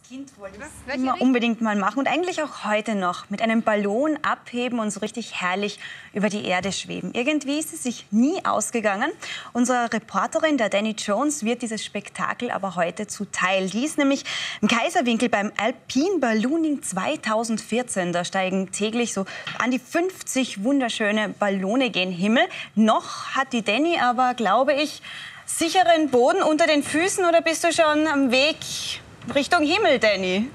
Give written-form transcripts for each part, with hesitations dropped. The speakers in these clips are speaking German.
Kind wollte ich das immer unbedingt mal machen und eigentlich auch heute noch mit einem Ballon abheben und so richtig herrlich über die Erde schweben. Irgendwie ist es sich nie ausgegangen. Unsere Reporterin, der Danny Jones, wird dieses Spektakel aber heute zuteil. Die ist nämlich im Kaiserwinkel beim Alpine Ballooning 2014. Da steigen täglich so an die 50 wunderschöne Ballone gen Himmel. Noch hat die Danny aber, glaube ich, sicheren Boden unter den Füßen, oder bist du schon am Weg Richtung Himmel, Danny?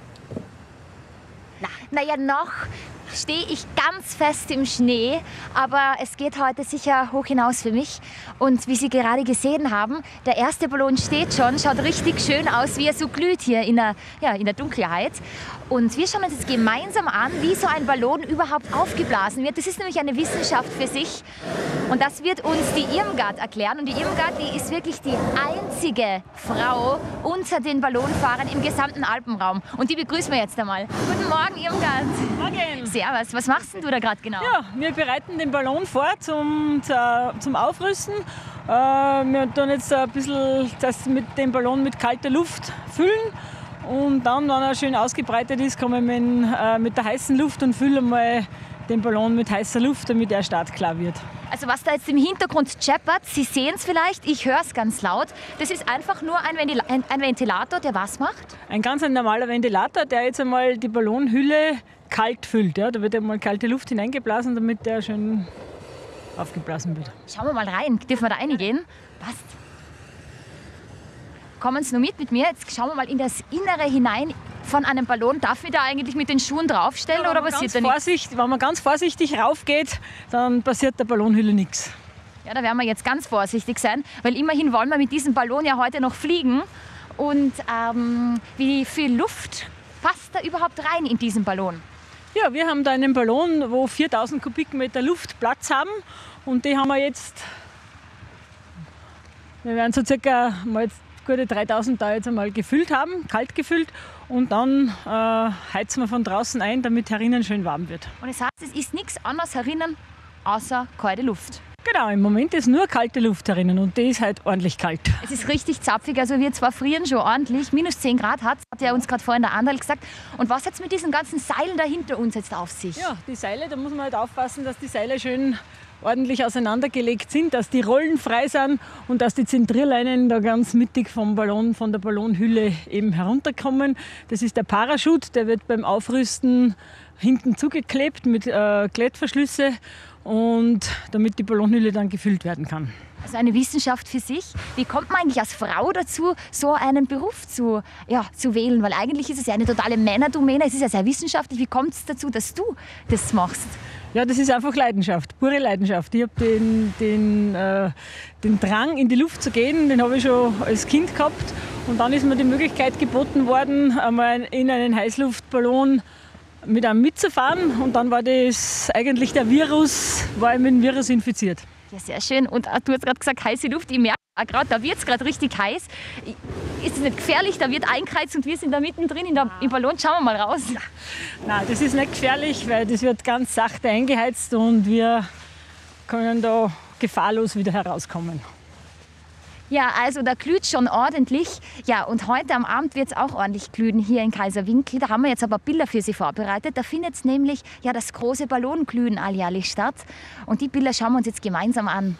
Naja, noch stehe ich ganz fest im Schnee, aber es geht heute sicher hoch hinaus für mich. Und wie Sie gerade gesehen haben, der erste Ballon steht schon, schaut richtig schön aus, wie er so glüht hier in der Dunkelheit. Und wir schauen uns jetzt gemeinsam an, wie so ein Ballon überhaupt aufgeblasen wird. Das ist nämlich eine Wissenschaft für sich. Und das wird uns die Irmgard erklären. Und die Irmgard, die ist wirklich die einzige Frau unter den Ballonfahrern im gesamten Alpenraum. Und die begrüßen wir jetzt einmal. Guten Morgen, Irmgard. Morgen. Servus. Was machst denn du da gerade genau? Ja, wir bereiten den Ballon vor zum Aufrüsten. Wir tun jetzt ein bisschen das mit dem Ballon mit kalter Luft füllen. Und dann, wenn er schön ausgebreitet ist, kommen wir mit der heißen Luft und füllen mal den Ballon mit heißer Luft, damit er startklar wird. Also was da jetzt im Hintergrund scheppert, Sie sehen es vielleicht, ich höre es ganz laut. Das ist einfach nur ein Ventilator, der was macht? Ein ganz normaler Ventilator, der jetzt einmal die Ballonhülle kalt füllt. Ja? Da wird einmal kalte Luft hineingeblasen, damit der schön aufgeblasen wird. Schauen wir mal rein. Dürfen wir da reingehen? Passt. Kommen Sie nur mit mir. Jetzt schauen wir mal in das Innere hinein von einem Ballon. Darf ich da eigentlich mit den Schuhen draufstellen, oder passiert da nichts? Wenn man ganz vorsichtig raufgeht, dann passiert der Ballonhülle nichts. Ja, da werden wir jetzt ganz vorsichtig sein, weil immerhin wollen wir mit diesem Ballon ja heute noch fliegen. Und wie viel Luft passt da überhaupt rein in diesen Ballon? Ja, wir haben da einen Ballon, wo 4000 Kubikmeter Luft Platz haben. Und die haben wir jetzt, wir werden so circa mal jetzt gute 3000 da jetzt einmal gefüllt haben, kalt gefüllt. Und dann heizen wir von draußen ein, damit herinnen schön warm wird. Und das heißt, es ist nichts anderes herinnen, außer kalte Luft. Genau, im Moment ist nur kalte Luft herinnen und die ist halt ordentlich kalt. Es ist richtig zapfig, also wir zwar frieren schon ordentlich, minus 10 Grad hat ja uns gerade vorhin der Anderl gesagt. Und was hat es mit diesen ganzen Seilen da hinter uns jetzt auf sich? Ja, die Seile, da muss man halt aufpassen, dass die Seile schön ordentlich auseinandergelegt sind, dass die Rollen frei sind und dass die Zentrierleinen da ganz mittig vom Ballon, von der Ballonhülle eben herunterkommen. Das ist der Parachute, der wird beim Aufrüsten hinten zugeklebt mit Klettverschlüsse, und damit die Ballonhülle dann gefüllt werden kann. Also eine Wissenschaft für sich. Wie kommt man eigentlich als Frau dazu, so einen Beruf zu wählen? Weil eigentlich ist es ja eine totale Männerdomäne, es ist ja sehr wissenschaftlich. Wie kommt es dazu, dass du das machst? Ja, das ist einfach Leidenschaft, pure Leidenschaft. Ich habe den Drang, in die Luft zu gehen, den habe ich schon als Kind gehabt. Und dann ist mir die Möglichkeit geboten worden, einmal in einen Heißluftballon mit einem mitzufahren. Und dann war das eigentlich der Virus, war ich mit dem Virus infiziert. Ja, sehr schön. Und du hast gerade gesagt, heiße Luft. Ich merke gerade, da wird es gerade richtig heiß. Ist es nicht gefährlich? Da wird eingeheizt und wir sind da mittendrin im Ballon. Schauen wir mal raus. Ja. Nein, das ist nicht gefährlich, weil das wird ganz sachte eingeheizt und wir können da gefahrlos wieder herauskommen. Ja, also da glüht schon ordentlich. Ja, und heute am Abend wird es auch ordentlich glühen hier in Kaiserwinkel. Da haben wir jetzt aber Bilder für Sie vorbereitet. Da findet nämlich das große Ballonglühen alljährlich statt. Und die Bilder schauen wir uns jetzt gemeinsam an.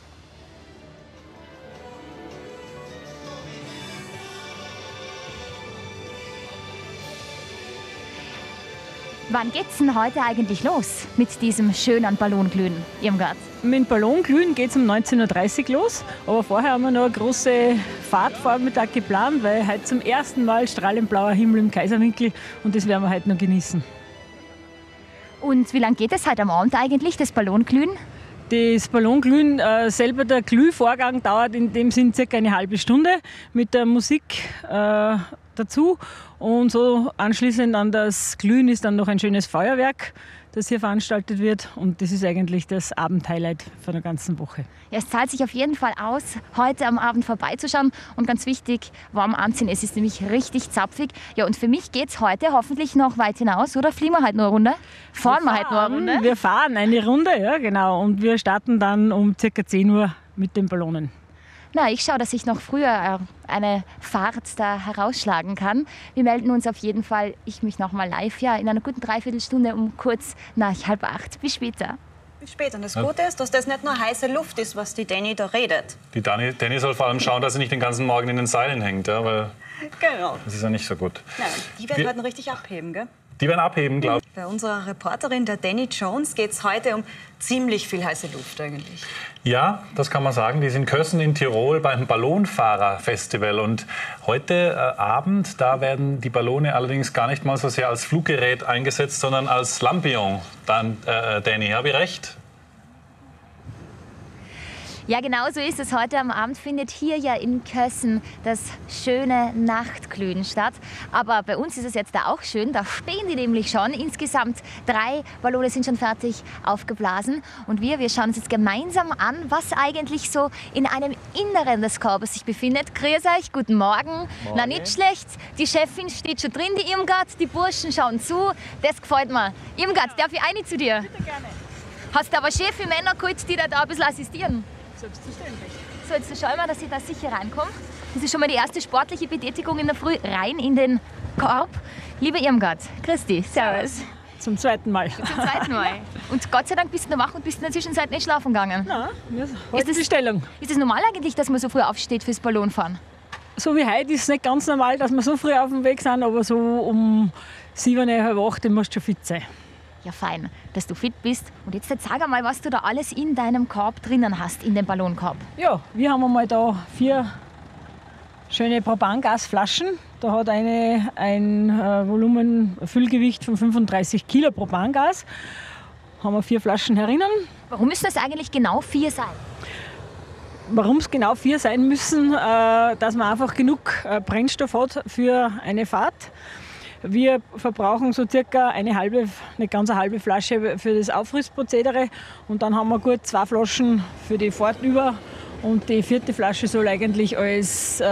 Wann geht's denn heute eigentlich los mit diesem schönen Ballonglühen, Irmgard? Mit dem Ballonglühen geht es um 19.30 Uhr los. Aber vorher haben wir noch eine große Fahrtvormittag geplant, weil heute zum ersten Mal strahlend blauer Himmel im Kaiserwinkel und das werden wir heute noch genießen. Und wie lange geht es heute am Abend eigentlich, das Ballonglühen? Das Ballonglühen, selber der Glühvorgang dauert in dem Sinn circa eine halbe Stunde mit der Musik dazu. Und so anschließend an das Glühen ist dann noch ein schönes Feuerwerk, das hier veranstaltet wird. Und das ist eigentlich das Abendhighlight von der ganzen Woche. Ja, es zahlt sich auf jeden Fall aus, heute am Abend vorbeizuschauen. Und ganz wichtig, warm anziehen. Es ist nämlich richtig zapfig. Ja, und für mich geht es heute hoffentlich noch weit hinaus. Oder fliegen wir halt nur eine Runde? Fahren wir halt nur eine Runde? Wir fahren eine Runde, ja genau. Und wir starten dann um ca. 10 Uhr mit den Ballonen. Na, ich schaue, dass ich noch früher eine Fahrt da herausschlagen kann. Wir melden uns auf jeden Fall, ich mich noch mal live, ja, in einer guten Dreiviertelstunde um kurz nach 7:30. Bis später. Bis später. Und das Gute ist, dass das nicht nur heiße Luft ist, was die Danny da redet. Die Danny soll vor allem schauen, dass sie nicht den ganzen Morgen in den Seilen hängt, ja, weil Genau. das ist ja nicht so gut. Nein, die werden heute richtig abheben, gell? Die werden abheben, glaube ich. Bei unserer Reporterin, der Danny Jones, geht es heute um ziemlich viel heiße Luft eigentlich. Ja, das kann man sagen. Die sind in Kössen in Tirol beim Ballonfahrerfestival. Und heute Abend, da werden die Ballone allerdings gar nicht mal so sehr als Fluggerät eingesetzt, sondern als Lampion. Dann, Danny, habe ich recht? Ja, genau so ist es. Heute am Abend findet hier ja in Kössen das schöne Nachtglühen statt. Aber bei uns ist es jetzt da auch schön. Da stehen die nämlich schon. Insgesamt 3 Ballone sind schon fertig aufgeblasen. Und wir schauen uns jetzt gemeinsam an, was eigentlich so in einem Inneren des Korbes sich befindet. Grüß euch, guten Morgen. Na, nicht schlecht. Die Chefin steht schon drin, die Irmgard. Die Burschen schauen zu. Das gefällt mir. Irmgard, darf ich eine zu dir? Bitte gerne. Hast du aber schöne Männer geholt, die dir da ein bisschen assistieren? Selbstverständlich. So, jetzt schauen wir, dass ich da sicher reinkomme. Das ist schon mal die erste sportliche Betätigung in der Früh rein in den Korb. Liebe Irmgard, Christi, servus. Zum zweiten Mal. Zum zweiten Mal. Und Gott sei Dank bist du noch wach und bist in der Zwischenzeit nicht schlafen gegangen. Nein, wir halten die Stellung. Ist es normal eigentlich, dass man so früh aufsteht fürs Ballonfahren? So wie heute ist es nicht ganz normal, dass wir so früh auf dem Weg sind, aber so um 7, halb 8 musst du schon fit sein. Ja, fein, dass du fit bist. Und jetzt sag einmal, was du da alles in deinem Korb drinnen hast, in dem Ballonkorb. Ja, wir haben einmal da 4 schöne Propangasflaschen. Da hat eine ein Volumen, Füllgewicht von 35 Kilo Propangas. Haben wir 4 Flaschen herinnen. Warum müssen das eigentlich genau 4 sein? Warum es genau 4 sein müssen, dass man einfach genug Brennstoff hat für eine Fahrt. Wir verbrauchen so circa eine halbe, nicht ganz eine halbe Flasche für das Aufrüstprozedere und dann haben wir gut 2 Flaschen für die Fahrt über und die 4. Flasche soll eigentlich als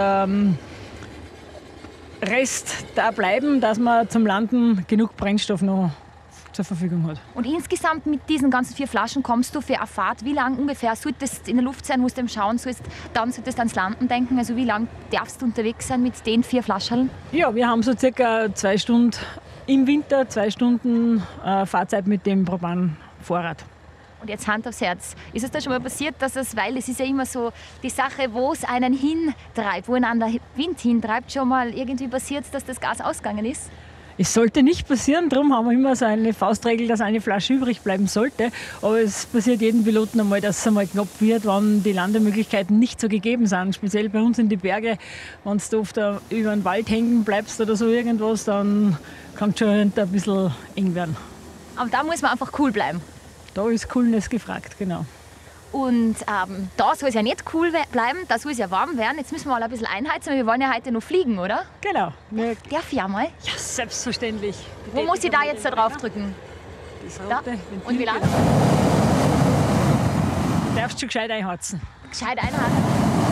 Rest da bleiben, dass man zum Landen genug Brennstoff noch zur Verfügung hat. Und insgesamt mit diesen ganzen 4 Flaschen kommst du für eine Fahrt, wie lange ungefähr solltest du in der Luft sein, musst du schauen, dann solltest du ans Landen denken, also wie lange darfst du unterwegs sein mit den 4 Flaschen? Ja, wir haben so circa 2 Stunden im Winter, 2 Stunden Fahrzeit mit dem Propan-Vorrat. Und jetzt Hand aufs Herz, ist es da schon mal passiert, dass es, weil es ist ja immer so die Sache, wo es einen hintreibt, wo einen der Wind hintreibt, schon mal irgendwie passiert, dass das Gas ausgegangen ist? Es sollte nicht passieren, darum haben wir immer so eine Faustregel, dass eine Flasche übrig bleiben sollte. Aber es passiert jedem Piloten einmal, dass es einmal knapp wird, wenn die Landemöglichkeiten nicht so gegeben sind. Speziell bei uns in die Berge, wenn du oft über den Wald hängen bleibst oder so irgendwas, dann kann es schon ein bisschen eng werden. Aber da muss man einfach cool bleiben. Da ist Coolness gefragt, genau. Und da soll es ja nicht cool bleiben, da soll es ja warm werden. Jetzt müssen wir mal ein bisschen einheizen, weil wir wollen ja heute noch fliegen, oder? Genau. Darf ich einmal? Ja, selbstverständlich. Wo muss ich da jetzt da drauf drücken? Das Da? rote Ventil. Und wie lange? Du darfst schon gescheit einheizen. Gescheit einhaken.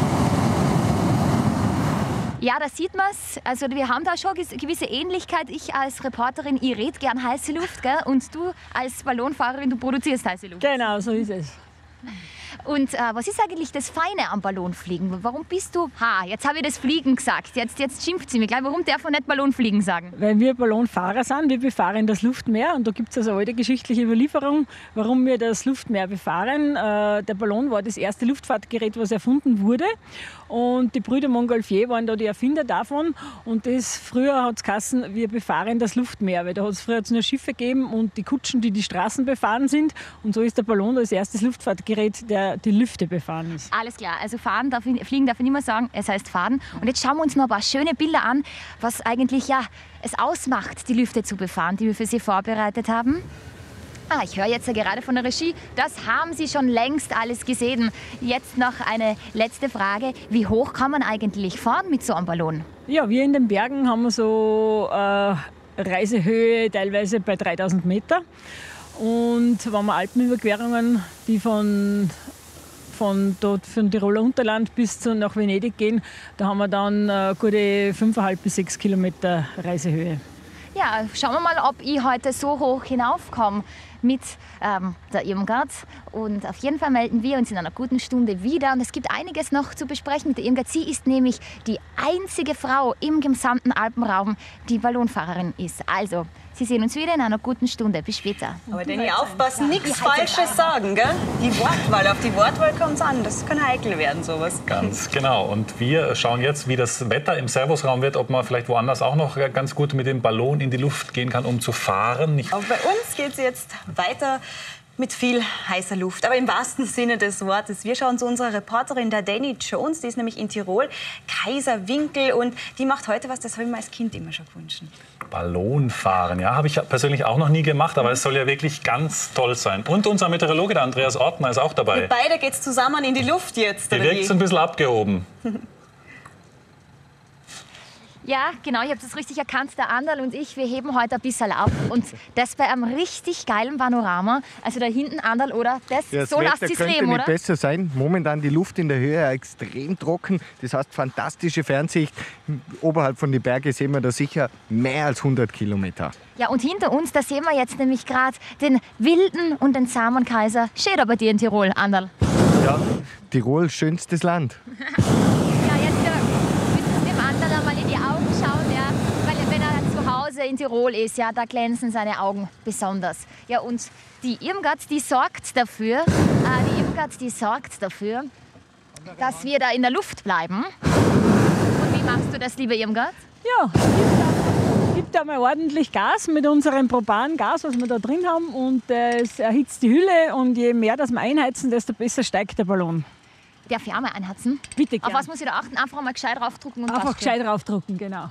Ja, da sieht man es. Also wir haben da schon eine gewisse Ähnlichkeit. Ich als Reporterin, ich rede gern heiße Luft, gell? Und du als Ballonfahrerin, du produzierst heiße Luft. Genau, so ist es. Und was ist eigentlich das Feine am Ballonfliegen? Warum bist du... Jetzt habe ich das Fliegen gesagt. Jetzt schimpft sie mir gleich. Warum darf man nicht Ballonfliegen sagen? Weil wir Ballonfahrer sind, wir befahren das Luftmeer und da gibt es also eine alte geschichtliche Überlieferung, warum wir das Luftmeer befahren. Der Ballon war das erste Luftfahrtgerät, was erfunden wurde und die Brüder Montgolfier waren da die Erfinder davon und früher hat es geheißen, wir befahren das Luftmeer, weil da hat es früher nur Schiffe gegeben und die Kutschen, die die Straßen befahren sind und so ist der Ballon als erstes Luftfahrtgerät, der die Lüfte befahren ist. Alles klar, also fliegen darf ich nicht mehr sagen, es heißt fahren. Und jetzt schauen wir uns noch ein paar schöne Bilder an, was eigentlich es ausmacht, die Lüfte zu befahren, die wir für Sie vorbereitet haben. Ich höre jetzt ja gerade von der Regie, das haben Sie schon längst alles gesehen. Jetzt noch eine letzte Frage, wie hoch kann man eigentlich fahren mit so einem Ballon? Ja, wir in den Bergen haben wir so Reisehöhe teilweise bei 3000 Meter. Und wenn wir Alpenüberquerungen, die von Tiroler Unterland bis nach Venedig gehen, da haben wir dann gute 5,5 bis 6 Kilometer Reisehöhe. Ja, schauen wir mal, ob ich heute so hoch hinaufkomme. mit der Irmgard. Und auf jeden Fall melden wir uns in einer guten Stunde wieder. Und es gibt einiges noch zu besprechen mit der Irmgard. Sie ist nämlich die einzige Frau im gesamten Alpenraum, die Ballonfahrerin ist. Also, Sie sehen uns wieder in einer guten Stunde. Bis später. Aber Danny, aufpassen, nichts Falsches sagen, gell? Die Wortwahl, auf die Wortwahl kommt es an. Das kann heikel werden, sowas. Ganz genau. Und wir schauen jetzt, wie das Wetter im Servusraum wird, ob man vielleicht woanders auch noch ganz gut mit dem Ballon in die Luft gehen kann, um zu fahren. Auch bei uns geht es jetzt weiter mit viel heißer Luft, aber im wahrsten Sinne des Wortes. Wir schauen zu unserer Reporterin, der Danny Jones, die ist nämlich in Tirol, Kaiserwinkel, und die macht heute was, das habe ich mir als Kind immer schon gewünscht. Ballonfahren, ja, habe ich persönlich auch noch nie gemacht, aber es soll ja wirklich ganz toll sein. Und unser Meteorologe, der Andreas Ortner, ist auch dabei. Ihr beide geht's zusammen in die Luft jetzt, Die oder wirkt wie? so ein bisschen abgehoben. Ja, genau, ich habe das richtig erkannt. Der Anderl und ich, wir heben heute ein bisschen ab. Und das bei einem richtig geilen Panorama. Also da hinten, Anderl, oder? Das, so lasst es leben, oder? Könnte nicht besser sein. Momentan die Luft in der Höhe extrem trocken. Das heißt, fantastische Fernsicht. Oberhalb von den Bergen sehen wir da sicher mehr als 100 Kilometer. Ja, und hinter uns, da sehen wir jetzt nämlich gerade den wilden und den zahmen Kaiser. Steht aber dir in Tirol, Anderl. Ja, Tirol, schönstes Land. Ja, jetzt müssen wir dem Anderl mal in die Augen schauen, ja. Weil wenn er zu Hause in Tirol ist, ja, da glänzen seine Augen besonders. Ja, und die Irmgard, die sorgt dafür, dass wir da in der Luft bleiben. Und wie machst du das, liebe Irmgard? Ja, gibt da mal ordentlich Gas mit unserem Propangas, was wir da drin haben. Und es erhitzt die Hülle. Und je mehr das wir einheizen, desto besser steigt der Ballon. Darf ich auch mal einheizen? Bitte gern. Auf was muss ich da achten? Einfach mal gescheit draufdrücken und Einfach passt schon. gescheit draufdrücken, genau.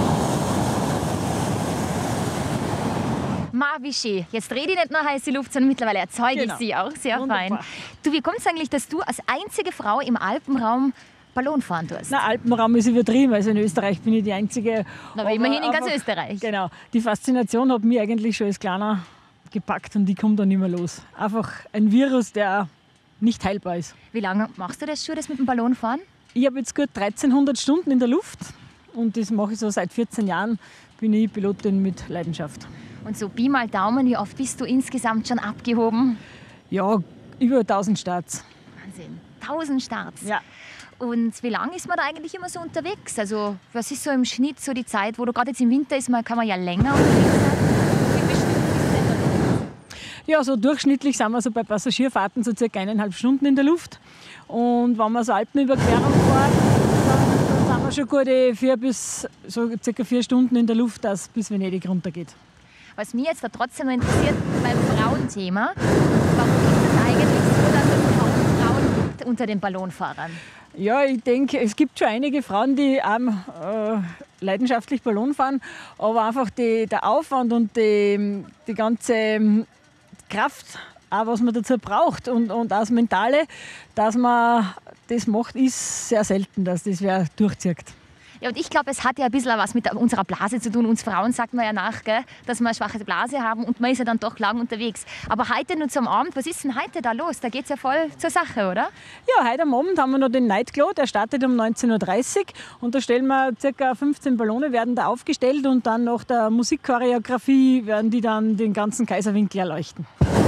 Ma, wie schön. Jetzt rede ich nicht nur heiße Luft, sondern mittlerweile erzeuge Genau. ich sie auch. Sehr Wunderbar. fein. Du, wie kommt es eigentlich, dass du als einzige Frau im Alpenraum Ballon fahren tust? Na, Alpenraum ist übertrieben. Also in Österreich bin ich die Einzige. Aber immerhin in ganz einfach- Österreich. Genau. Die Faszination hat mich eigentlich schon als Kleiner gepackt und die kommt dann nicht mehr los. Einfach ein Virus, der nicht heilbar ist. Wie lange machst du das schon, das mit dem Ballon fahren? Ich habe jetzt gut 1300 Stunden in der Luft und das mache ich so seit 14 Jahren. Bin ich Pilotin mit Leidenschaft. Und so Pi mal Daumen, wie oft bist du insgesamt schon abgehoben? Ja, über 1000 Starts. Wahnsinn. 1000 Starts. Ja. Und wie lange ist man da eigentlich immer so unterwegs? Also was ist so im Schnitt so die Zeit, wo du gerade jetzt im Winter ist, kann man ja länger unterwegs sein. Wie viele Stunden bist du denn da unterwegs? Ja, so durchschnittlich sind wir so bei Passagierfahrten so circa 1,5 Stunden in der Luft. Und wenn wir so Alpenüberquerung fahren, dann sind wir schon gute 4 bis so circa 4 Stunden in der Luft, bis Venedig runtergeht. Was mich jetzt da trotzdem noch interessiert beim Frauenthema, warum ist es eigentlich so, dass es kaum Frauen gibt unter den Ballonfahrern? Ja, ich denke, es gibt schon einige Frauen, die leidenschaftlich Ballon fahren, aber einfach der Aufwand und die ganze Kraft, auch was man dazu braucht und auch das Mentale, dass man das macht, ist sehr selten, dass das wer durchzieht. Ja, und ich glaube, es hat ja ein bisschen was mit unserer Blase zu tun. Uns Frauen sagt man ja nach, gell, dass wir eine schwache Blase haben und man ist ja dann doch lang unterwegs. Aber heute nur zum Abend, was ist denn heute da los? Da geht es ja voll zur Sache, oder? Ja, heute am Abend haben wir noch den Nightglow, der startet um 19:30 Uhr und da stellen wir ca. 15 Ballone, werden da aufgestellt und dann nach der Musikchoreografie werden die dann den ganzen Kaiserwinkel erleuchten.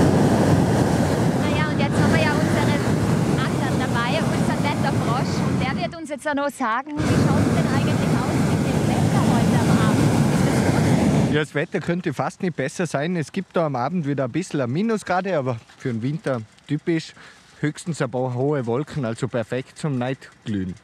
Naja, und jetzt haben wir ja unseren Andern dabei, unseren Wetterfrosch. Und der wird uns jetzt auch noch sagen, wie schaut es denn eigentlich aus mit dem Wetter heute am Abend? Ist das gut? Ja, das Wetter könnte fast nicht besser sein. Es gibt da am Abend wieder ein bisschen ein Minusgrade, aber für den Winter typisch. Höchstens ein paar hohe Wolken, also perfekt zum Nightglühen.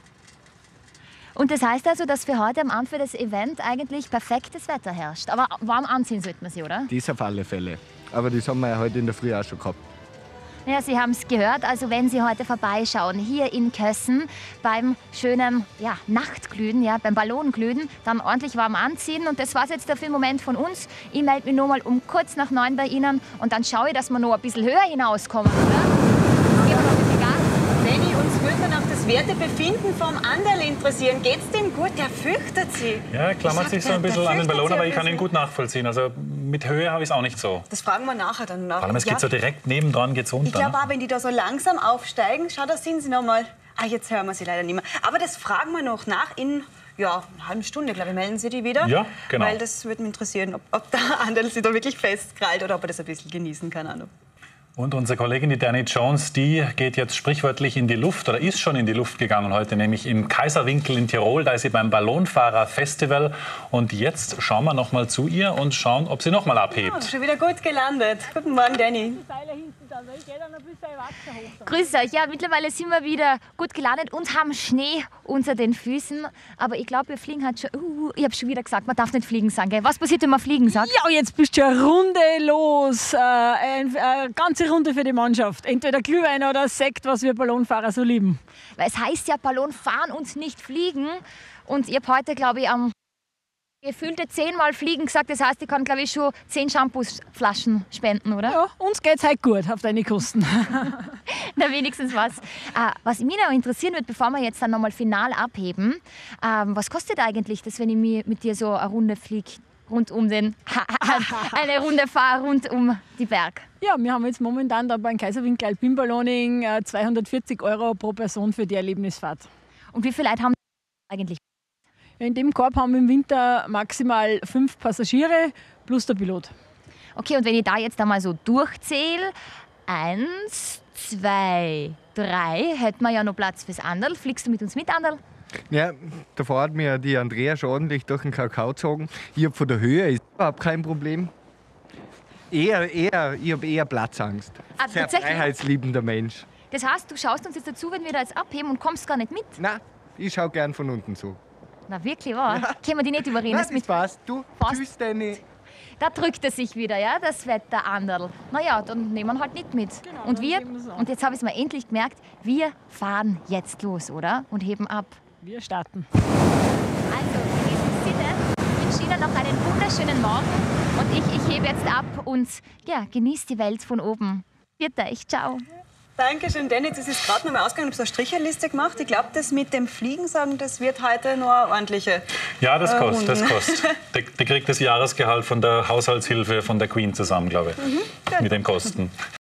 Und das heißt also, dass für heute am Abend für das Event eigentlich perfektes Wetter herrscht. Aber warm anziehen sollte man sich, oder? Das auf alle Fälle. Aber das haben wir ja heute in der Früh auch schon gehabt. Ja, Sie haben es gehört. Also wenn Sie heute vorbeischauen, hier in Kössen, beim schönen Nachtglühen, beim Ballonglühen, dann ordentlich warm anziehen. Und das war es jetzt für den Moment von uns. Ich melde mich nur mal um kurz nach 9 bei Ihnen und dann schaue ich, dass wir noch ein bisschen höher hinauskommen, oder? Geben wir noch ein bisschen Gas. Danny, uns würde dann auch das Wertebefinden vom Anderl interessieren. Geht's dem gut? Der fürchtet sie. Ja, er klammert sich so ein bisschen an den Ballon, aber ich kann ihn gut nachvollziehen. Also mit Höhe habe ich es auch nicht so. Das fragen wir nachher dann nach. Vor allem, es geht so direkt nebendran geht's runter. Ich glaube auch, wenn die da so langsam aufsteigen, schau, da sind sie noch mal. Ah, jetzt hören wir sie leider nicht mehr. Aber das fragen wir noch nach in ja, einer halben Stunde, glaube ich, melden Sie die wieder. Ja, genau. Weil das würde mich interessieren, ob der Anderl sich da wirklich festkrallt oder ob er das ein bisschen genießen kann. Und unsere Kollegin, die Danny Jones, die geht jetzt sprichwörtlich in die Luft oder ist schon in die Luft gegangen heute, nämlich im Kaiserwinkel in Tirol. Da ist sie beim Ballonfahrer-Festival. Und jetzt schauen wir noch mal zu ihr und schauen, ob sie noch mal abhebt. Oh, schon wieder gut gelandet. Guten Morgen, Danny. Grüß euch. Ja, mittlerweile sind wir wieder gut gelandet und haben Schnee unter den Füßen. Aber ich glaube, wir fliegen halt schon. Ich habe schon wieder gesagt, man darf nicht fliegen sagen. Gell? Was passiert, wenn man fliegen sagt? Ja, jetzt bist du eine Runde los. Eine ganze Runde für die Mannschaft. Entweder Glühwein oder Sekt, was wir Ballonfahrer so lieben. Weil es heißt ja Ballon fahren und nicht fliegen. Und ich habe heute, glaube ich, am gefühlte 10-mal fliegen gesagt. Das heißt, ich kann, glaube ich, schon 10 Shampooflaschen spenden, oder? Ja, uns geht's halt gut auf deine Kosten. Na, wenigstens was. Was mich noch interessieren wird, bevor wir jetzt dann nochmal final abheben, was kostet eigentlich das, wenn ich mit dir so eine Runde fliege? Rund um den, eine Runde fahre rund um die Berg. Ja, wir haben jetzt momentan da beim Kaiserwinkel Alpinballoning 240 € pro Person für die Erlebnisfahrt. Und wie viele Leute haben eigentlich? In dem Korb haben wir im Winter maximal 5 Passagiere plus der Pilot. Okay, und wenn ich da jetzt einmal so durchzähle, 1, 2, 3, hätten wir ja noch Platz fürs Anderl. Fliegst du mit uns mit, Anderl? Ja, davor hat mir die Andrea schon ordentlich durch den Kakao gezogen. Ich habe von der Höhe ist überhaupt kein Problem. Ich habe eher Platzangst. Sehr freiheitsliebender Mensch. Das heißt, du schaust uns jetzt dazu, wenn wir da jetzt abheben und kommst gar nicht mit? Nein, ich schaue gern von unten zu. Na wirklich, wahr? Ja. Können wir die nicht überreden? Nein, das passt. Du tust deine... Da drückt es sich wieder, ja, das Wetter Anderl. Naja, dann nehmen wir halt nicht mit. Genau, und jetzt habe ich es mir endlich gemerkt, wir fahren jetzt los, oder? Und heben ab. Wir starten. Also, in diesem Sinne, ich wünsche Ihnen noch einen wunderschönen Morgen. Und ich hebe jetzt ab und ja, genieße die Welt von oben. Viert euch, ciao. Dankeschön, Danny. Das ist gerade noch mal ausgegangen. Ich habe so eine Stricherliste gemacht. Ich glaube, das mit dem Fliegen sagen, das wird heute nur eine ordentliche. Ja, das kostet. Das kostet. Die kriegt das Jahresgehalt von der Haushaltshilfe von der Queen zusammen, glaube ich. Mit den Kosten.